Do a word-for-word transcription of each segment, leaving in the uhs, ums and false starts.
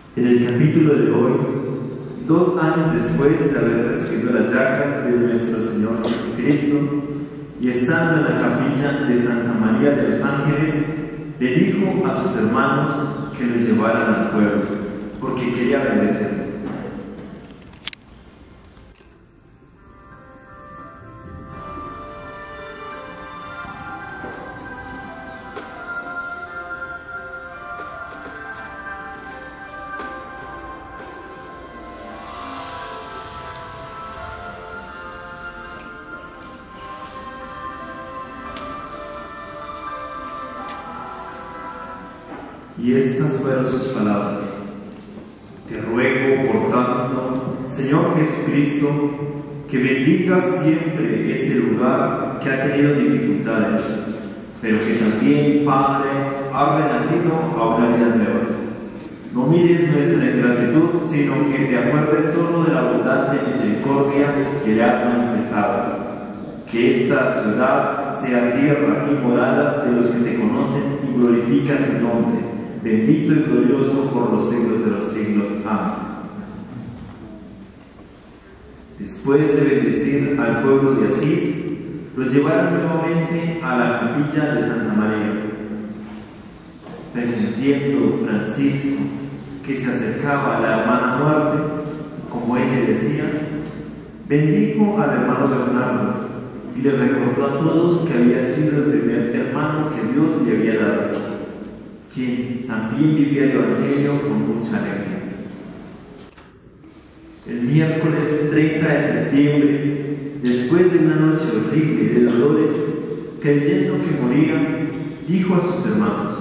En el capítulo de hoy, dos años después de haber recibido las llagas de nuestro Señor Jesucristo y estando en la capilla de Santa María de los Ángeles, le dijo a sus hermanos que los llevaran al pueblo, porque quería bendecirlo. Y estas fueron sus palabras: te ruego, por tanto, Señor Jesucristo, que bendigas siempre este lugar que ha tenido dificultades, pero que también, Padre, ha renacido a una vida nueva. No mires nuestra ingratitud, sino que te acuerdes solo de la abundante misericordia que le has manifestado. Que esta ciudad sea tierra y morada de los que te conocen y glorifican tu nombre, bendito y glorioso por los siglos de los siglos. Amén. Después de bendecir al pueblo de Asís, los llevaron nuevamente a la capilla de Santa María. Presintiendo Francisco que se acercaba a la hermana muerte, como él le decía, bendijo al hermano Bernardo y le recordó a todos que había sido el primer hermano que Dios le había dado, quien también vivía el Evangelio con mucha alegría. El miércoles treinta de septiembre, después de una noche horrible de dolores, creyendo que moría, dijo a sus hermanos: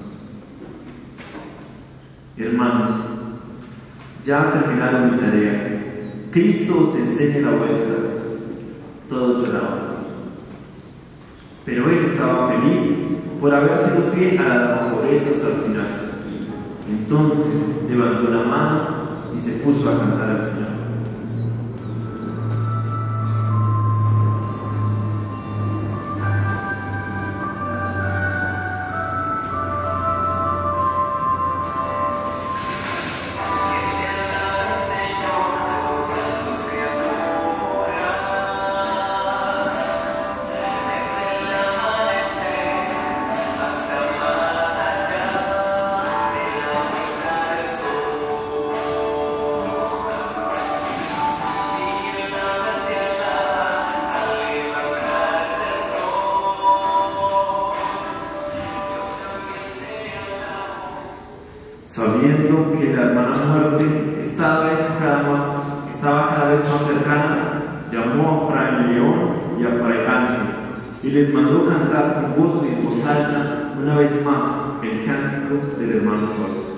hermanos, ya ha terminado mi tarea. Cristo os enseñe la vuestra. Todos lloraban. Pero él estaba feliz por haber sido fiel a la pobreza hasta el final. Entonces levantó la mano y se puso a cantar al Señor. Sabiendo que la hermana muerte estaba, vez cada más, estaba cada vez más cercana, llamó a Fray León y a Fray Ángel y les mandó cantar con gozo y en voz alta una vez más el cántico del hermano sordo.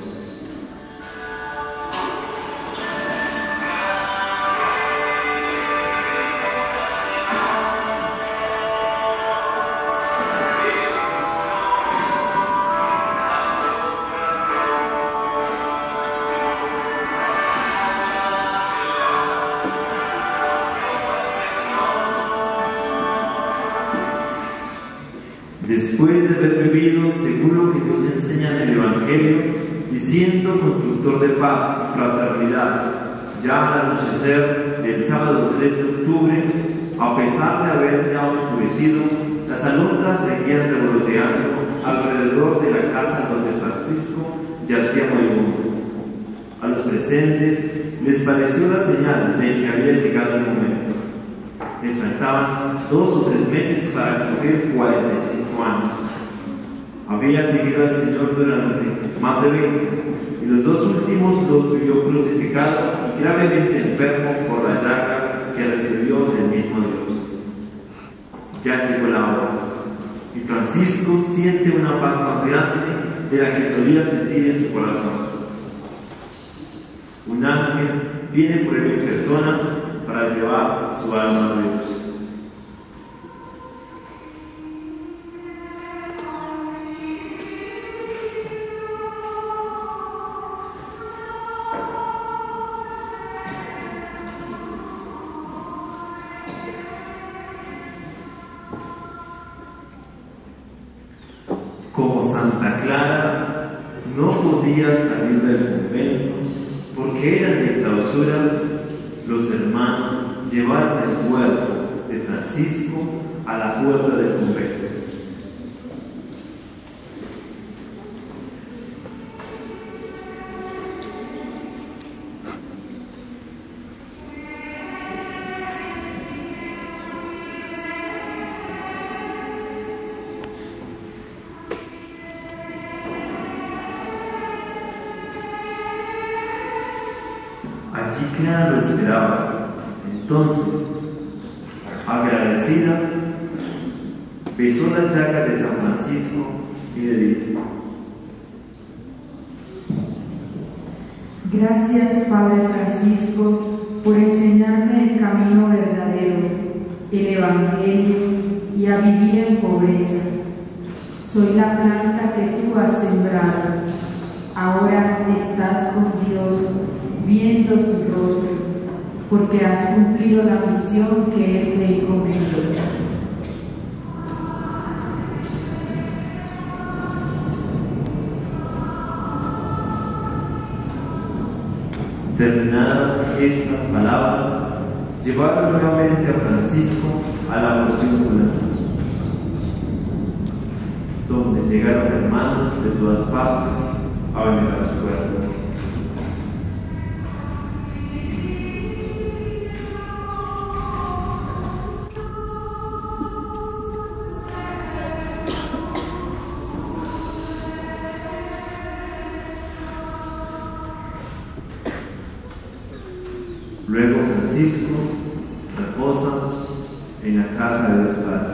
Después de haber vivido según lo que Dios enseña en el Evangelio y siendo constructor de paz y fraternidad, ya al anochecer del sábado tres de octubre, a pesar de haber ya oscurecido, las alondras seguían revoloteando alrededor de la casa donde Francisco yacía moribundo. A los presentes les pareció la señal de que había llegado el momento. Le faltaban dos o tres meses para cumplir cuarenta y cinco años. Había seguido al Señor durante más de veinte, y los dos últimos los vivió crucificado y gravemente enfermo por las llagas que recibió del mismo Dios. Ya llegó la hora, y Francisco siente una paz más grande de la que solía sentir en su corazón. Un ángel viene por él en persona para llevar su alma a Dios. Como Santa Clara, no podía salir del convento porque eran de clausura. Los hermanos llevaron el cuerpo de Francisco a la puerta del convento. Allí Clara lo esperaba. Entonces, agradecida, besó la llaga de San Francisco y le dijo: gracias, Padre Francisco, por enseñarme el camino verdadero, el Evangelio y a vivir en pobreza. Soy la planta que tú has sembrado. Ahora estás con Dios, viendo su rostro, porque has cumplido la misión que Él te encomendó. Terminadas estas palabras, llevaron nuevamente a Francisco a la porciúncula, donde llegaron hermanos de todas partes a venerar su cuerpo. Luego Francisco reposa en la casa de los padres.